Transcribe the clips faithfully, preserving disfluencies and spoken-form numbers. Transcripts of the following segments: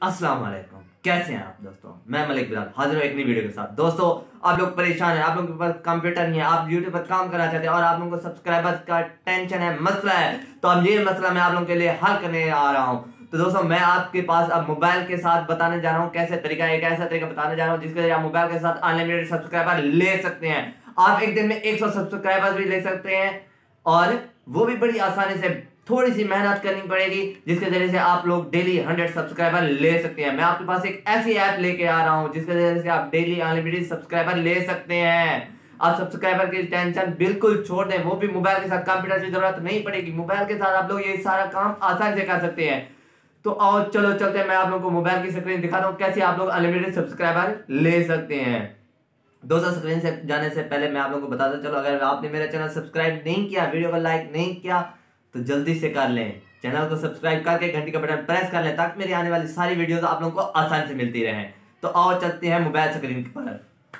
अस्सलाम वालेकुम, कैसे हैं आप दोस्तों। मैं मलिक बिलाल हाजिर हूँ एक नई वीडियो के साथ। दोस्तों आप लोग परेशान हैं, आप लोगों के पास कंप्यूटर नहीं है, आप यूट्यूब पर काम करना चाहते हैं और आप लोगों को सब्सक्राइबर्स का टेंशन है, मसला है, तो अब ये मसला मैं आप लोगों के लिए हल करने आ रहा हूँ। तो दोस्तों मैं आपके पास अब मोबाइल के साथ बताने जा रहा हूँ कैसे तरीका, एक ऐसा तरीका बताने जा रहा हूँ जिसके जरिए आप मोबाइल के साथ अनलिमिटेड सब्सक्राइबर ले सकते हैं। आप एक दिन में एक सौ सब्सक्राइबर्स भी ले सकते हैं और वो भी बड़ी आसानी से। थोड़ी सी मेहनत करनी पड़ेगी जिसके जरिए से आप लोग डेली हंड्रेड सब्सक्राइबर ले सकते हैं। मैं आपके पास एक ऐसी ऐप लेके आ रहा हूं जिसके जरिए से आप डेली अनलिमिटेड सब्सक्राइबर ले सकते हैं। आप सब्सक्राइबर की टेंशन बिल्कुल छोड़ दें, वो भी मोबाइल के साथ। कंप्यूटर की जरूरत नहीं पड़ेगी, मोबाइल के साथ आप लोग ये सारा काम आसानी से कर सकते हैं। तो आओ चलो चलते हैं, मैं आप लोगों को मोबाइल की स्क्रीन दिखाता हूँ कैसे आप लोग अनलिमिटेड सब्सक्राइबर ले सकते हैं। दोस्तों स्क्रीन से जाने से पहले मैं आप लोगों को बताता चलो, अगर आपने मेरा चैनल सब्सक्राइब नहीं किया, वीडियो को लाइक नहीं किया तो जल्दी से कर लें। चैनल को सब्सक्राइब करके घंटी का बटन प्रेस कर लें ताकि मेरी आने वाली सारी वीडियोस आप लोगों को आसानी से मिलती रहें। तो आओ चलते हैं मोबाइल स्क्रीन पर।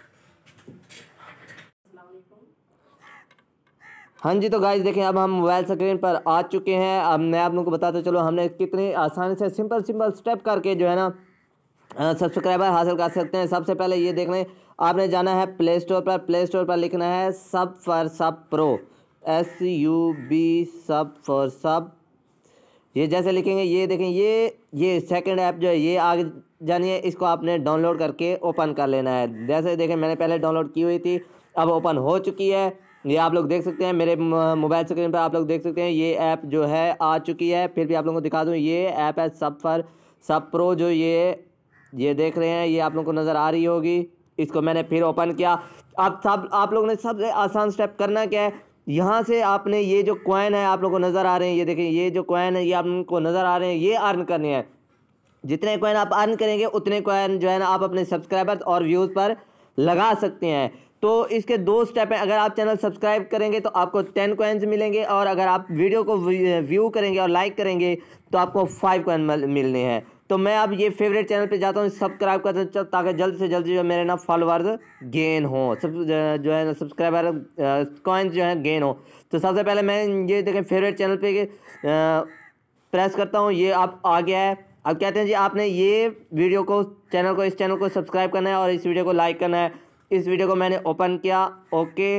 हाँ जी, तो गाइस देखें अब हम मोबाइल स्क्रीन पर आ चुके हैं। अब मैं आप लोगों को बताता चलो हमने कितनी आसानी से सिंपल सिंपल स्टेप करके जो है ना सब्सक्राइबर हासिल कर सकते हैं। सबसे पहले ये देख लें, आपने जाना है प्ले स्टोर पर। प्ले स्टोर पर लिखना है sub for sub pro, S U B sub for sub. ये जैसे लिखेंगे ये देखें, ये ये सेकंड ऐप जो है ये आगे जानी है, इसको आपने डाउनलोड करके ओपन कर लेना है। जैसे देखें मैंने पहले डाउनलोड की हुई थी, अब ओपन हो चुकी है। ये आप लोग देख सकते हैं मेरे मोबाइल स्क्रीन पर, आप लोग देख सकते हैं ये ऐप जो है आ चुकी है। फिर भी आप लोगों को दिखा दूँ, ये ऐप है सब फॉर सब प्रो, जो ये ये देख रहे हैं, ये आप लोगों को नज़र आ रही होगी। इसको मैंने फिर ओपन किया। अब सब आप लोगों ने सबसे आसान स्टेप करना क्या है, यहाँ से आपने ये जो कॉइन है आप लोगों को नज़र आ रहे हैं, ये देखें ये जो कॉइन है ये आपको नज़र आ रहे हैं, ये अर्न करने हैं। जितने कॉइन आप अर्न करेंगे उतने कॉइन जो है ना आप अपने सब्सक्राइबर्स और व्यूज़ पर लगा सकते हैं। तो इसके दो स्टेप हैं, अगर आप चैनल सब्सक्राइब करेंगे तो आपको टेन कॉइन्स मिलेंगे और अगर आप वीडियो को व्यू करेंगे और लाइक करेंगे तो आपको फाइव कॉइन मिलने हैं। तो मैं अब ये फेवरेट चैनल पे जाता हूँ, सब्सक्राइब करता हूँ ताकि जल्द से जल्द जो मेरे ना फॉलोअर्स गेन हो, सब जो है ना सब्सक्राइबर कॉइन्स जो है गेन हो। तो सबसे पहले मैं ये देखें फेवरेट चैनल पे प्रेस करता हूँ, ये आप आ गया है। अब कहते हैं जी आपने ये वीडियो को चैनल को इस चैनल को सब्सक्राइब करना है और इस वीडियो को लाइक करना है। इस वीडियो को मैंने ओपन किया, ओके।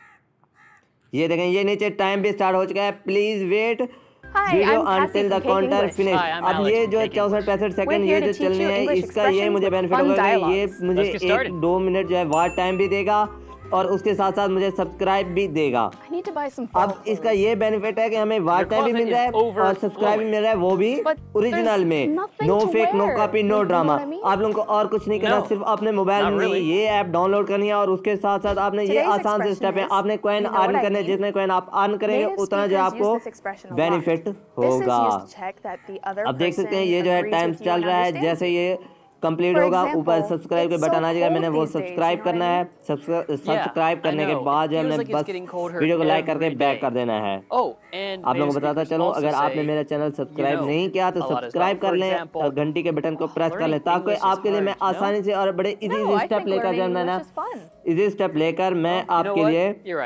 ये देखें ये नीचे टाइम भी स्टार्ट हो चुका है, please wait video until the counter finish. अब ये जो चौसठ पैंसठ सेकंड ये जो चलनी है, इसका ये मुझे बेनिफिट होगा, ये मुझे एक दो मिनट जो है वाच टाइम भी देगा और उसके साथ साथ मुझे सब्सक्राइब भी देगा। अब इसका ये बेनिफिट है कि हमें वाच टाइम भी मिल रहा है और सब्सक्राइब भी मिल रहा है, वो भी ओरिजिनल में, no fake no copy no drama. आप लोगों को और कुछ नहीं करना, सिर्फ अपने मोबाइल में ये ऐप डाउनलोड करनी है और उसके साथ साथ आपने ये आसान से स्टेप है, आपने कॉइन अर्न करने, जितने कॉइन आप अर्न करेंगे उतना जो आपको बेनिफिट होगा। अब देख सकते हैं ये जो है टाइम चल रहा है, जैसे ये कंप्लीट होगा ऊपर सब्सक्राइब के बटन आ जाएगा, मैंने वो सब्सक्राइब करना है। सब्सक्राइब करने के बाद जो है मैंने बस वीडियो को लाइक करके बैक कर देना है। आप लोगों को बताता चलो, अगर आपने मेरा चैनल सब्सक्राइब नहीं किया तो सब्सक्राइब कर लें और घंटी के बटन को प्रेस कर लें ताकि आपके लिए मैं आसानी से और बड़े इजी इजी स्टेप लेकर जो है ना इजी स्टेप लेकर मैं आपके लिए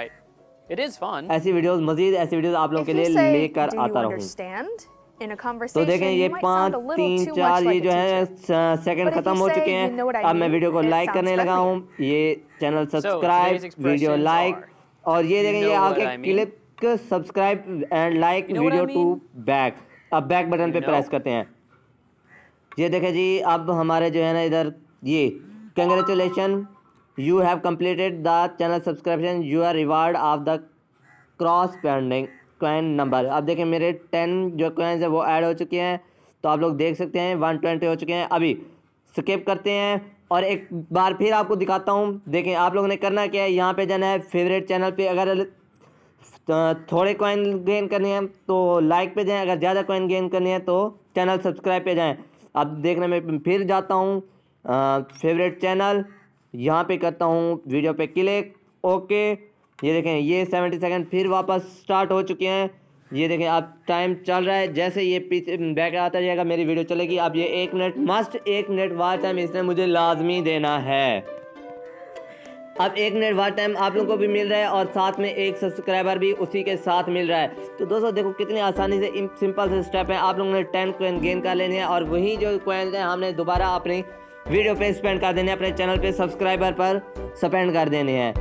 ऐसी वीडियोस मजीद ऐसी वीडियोस आप लोगों के लिए लेकर आता रहूँ। तो देखें ये पाँच तीन चार ये जो है सेकंड खत्म हो चुके हैं। अब मैं वीडियो को लाइक करने लगा हूँ, ये चैनल सब्सक्राइब वीडियो लाइक और ये देखें ये आगे click subscribe and like video to back. अब बैक बटन पे प्रेस करते हैं। ये देखें जी अब हमारे जो है ना इधर ये congratulation you have completed the channel subscription, you are reward of the cross pending coin number. अब देखें मेरे टेन जो कॉइन्स है वो ऐड हो चुके हैं, तो आप लोग देख सकते हैं वन ट्वेंटी हो चुके हैं। अभी स्किप करते हैं और एक बार फिर आपको दिखाता हूँ। देखें आप लोगों ने करना क्या है, यहाँ पे जाना है फेवरेट चैनल पे। अगर थोड़े कॉइन गेन करने हैं तो लाइक पे जाएं, अगर ज़्यादा कॉइन गेन करने हैं तो चैनल सब्सक्राइब पे जाएँ। अब देखने में फिर जाता हूँ फेवरेट चैनल, यहाँ पे करता हूँ वीडियो पे क्लिक, ओके। ये देखें ये सेवेंटी सेकंड फिर वापस स्टार्ट हो चुके हैं। ये देखें अब टाइम चल रहा है, जैसे ये पीछे बैक आता जाएगा मेरी वीडियो चलेगी। अब ये एक मिनट मस्ट एक मिनट वाच टाइम इसने मुझे लाजमी देना है। अब एक मिनट वाच टाइम आप लोगों को भी मिल रहा है और साथ में एक सब्सक्राइबर भी उसी के साथ मिल रहा है। तो दोस्तों देखो कितनी आसानी से सिंपल से स्टेप है। आप लोगों ने टेन कॉइन गेन कर लेने हैं और वही जो कॉइन है हमने दोबारा अपनी वीडियो पे स्पेंड कर देने हैं, अपने चैनल पे सब्सक्राइबर पर स्पेंड कर देने हैं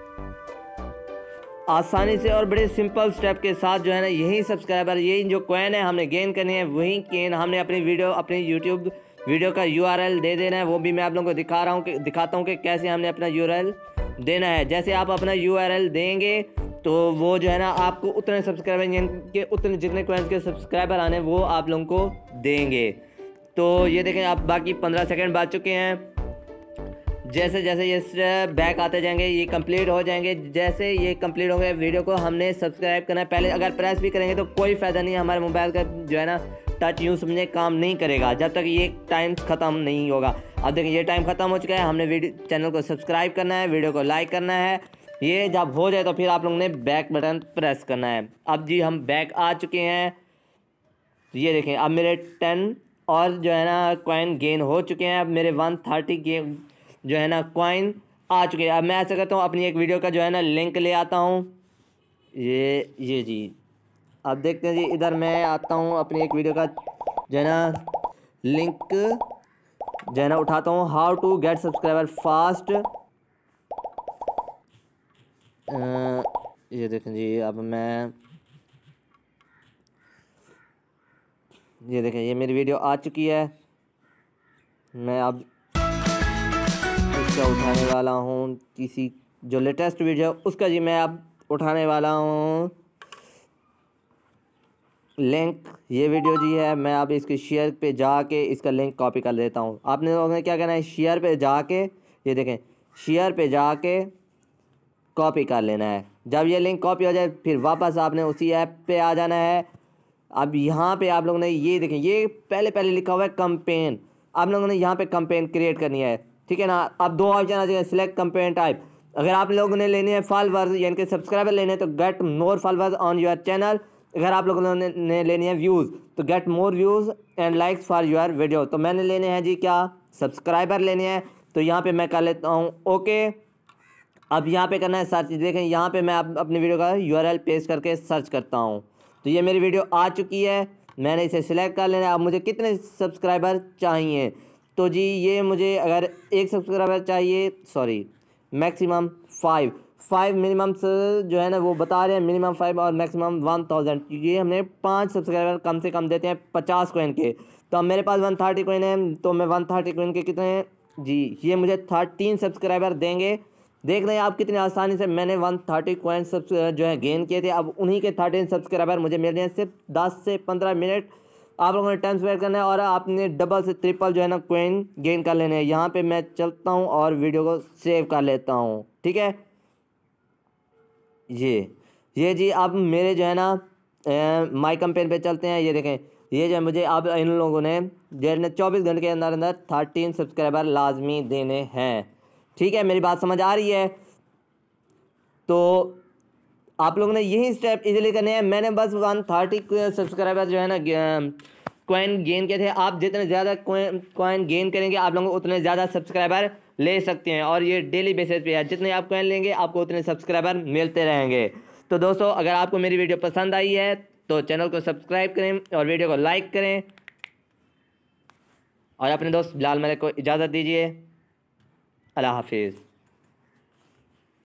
आसानी से और बड़े सिंपल स्टेप के साथ जो है ना। यही सब्सक्राइबर यही जो कॉइन है हमने गेन करनी है, वही कॉइन हमने अपनी वीडियो अपनी यूट्यूब वीडियो का यूआरएल दे देना है। वो भी मैं आप लोगों को दिखा रहा हूँ कि दिखाता हूँ कि कैसे हमने अपना यूआरएल देना है। जैसे आप अपना यूआरएल देंगे तो वो जो है ना आपको उतने सब्सक्राइबर के उतने जितने कॉइन्स के सब्सक्राइबर आने वो आप लोगों को देंगे। तो ये देखें आप बाकी पंद्रह सेकंड बाद चुके हैं। जैसे जैसे ये बैक आते जाएंगे ये कंप्लीट हो जाएंगे। जैसे ये कंप्लीट होंगे वीडियो को हमने सब्सक्राइब करना है। पहले अगर प्रेस भी करेंगे तो कोई फ़ायदा नहीं है, हमारे मोबाइल का जो है ना टच यूँ समझे काम नहीं करेगा जब तक ये टाइम ख़त्म नहीं होगा। अब देखिए ये टाइम ख़त्म हो चुका है। हमने वीडियो चैनल को सब्सक्राइब करना है, वीडियो को लाइक करना है। ये जब हो जाए तो फिर आप लोगों ने बैक बटन प्रेस करना है। अब जी हम बैक आ चुके हैं। ये देखें अब मेरे टेन और जो है ना कॉइन गेन हो चुके हैं। अब मेरे वन थर्टी गेम जो है ना कॉइन आ चुके हैं। अब मैं ऐसा करता हूँ अपनी एक वीडियो का जो है ना लिंक ले आता हूँ। ये ये जी अब देखते हैं जी, इधर मैं आता हूँ अपनी एक वीडियो का जो है ना लिंक जो है ना उठाता हूँ। How to get subscriber fast. ये देखें जी अब मैं ये देखें ये मेरी वीडियो आ चुकी है। मैं अब इसका उठाने वाला हूँ किसी जो लेटेस्ट वीडियो उसका जी मैं अब उठाने वाला हूँ लिंक। ये वीडियो जी है, मैं अब इसके शेयर पे जाके इसका लिंक कॉपी कर लेता हूँ। आपने लोगों ने क्या करना है, शेयर पे जाके ये देखें शेयर पे जाके कॉपी कर लेना है। जब ये लिंक कॉपी हो जाए फिर वापस आपने उसी ऐप पे आ जाना है। अब यहाँ पे आप लोगों ने ये देखें ये पहले पहले लिखा हुआ है कैंपेन। आप लोगों ने यहाँ पे कैंपेन क्रिएट करनी है, ठीक है ना। अब दो ऑप्शन आ जाएगा, सिलेक्ट कैंपेन टाइप। अगर आप लोगों ने लेने हैं फॉलोअर्स यानी कि सब्सक्राइबर लेने हैं तो get more followers on your channel. अगर आप लोगों ने, ने लेनी है व्यूज़ तो get more views and likes for your video. तो मैंने लेने हैं जी क्या सब्सक्राइबर लेने हैं। तो यहाँ पे मैं कर लेता हूँ ओके। अब यहाँ पे करना है सर्च। देखें यहाँ पे मैं अपनी वीडियो का यूआरएल पेस्ट करके सर्च करता हूँ। तो ये मेरी वीडियो आ चुकी है, मैंने इसे सिलेक्ट कर लेना है। अब मुझे कितने सब्सक्राइबर चाहिए, तो जी ये मुझे अगर एक सब्सक्राइबर चाहिए sorry maximum five five minimum जो है ना वो बता रहे हैं मिनिमम फाइव और मैक्सिमम वन थाउजेंड। ये हमने पाँच सब्सक्राइबर कम से कम देते हैं पचास कॉइन के। तो अब मेरे पास वन थर्टी कॉइन है तो मैं वन थर्टी कॉइन के कितने हैं जी ये मुझे थर्टीन सब्सक्राइबर देंगे। देख रहे हैं आप कितनी आसानी से मैंने वन थर्टी कॉइन सब जो है गेन किए थे। अब उन्हीं के थर्टीन सब्सक्राइबर मुझे मिल रहे हैं सिर्फ दस से पंद्रह मिनट आप लोगों ने टाइम स्पेंड करना है और आपने डबल से ट्रिपल जो है ना कॉइन गेन कर लेने हैं। यहाँ पे मैं चलता हूँ और वीडियो को सेव कर लेता हूँ, ठीक है। ये ये जी अब मेरे जो है ना माई कैंपेन पे चलते हैं। ये देखें ये जो मुझे अब इन लोगों ने जो है चौबीस घंटे के अंदर अंदर थर्टीन सब्सक्राइबर लाजमी देने हैं, ठीक है। मेरी बात समझ आ रही है। तो आप लोगों ने यही स्टेप इजीली करने हैं। मैंने बस वन थर्टी सब्सक्राइबर जो है ना कॉइन गेन किए थे। आप जितने ज़्यादा कॉइन गेन करेंगे आप लोगों को उतने ज़्यादा सब्सक्राइबर ले सकते हैं और ये डेली बेसिस पे है। जितने आप कॉइन लेंगे आपको उतने सब्सक्राइबर मिलते रहेंगे। तो दोस्तों अगर आपको मेरी वीडियो पसंद आई है तो चैनल को सब्सक्राइब करें और वीडियो को लाइक करें और अपने दोस्त बिलाल मलिक को इजाज़त दीजिए। अल्लाह हाफिज़।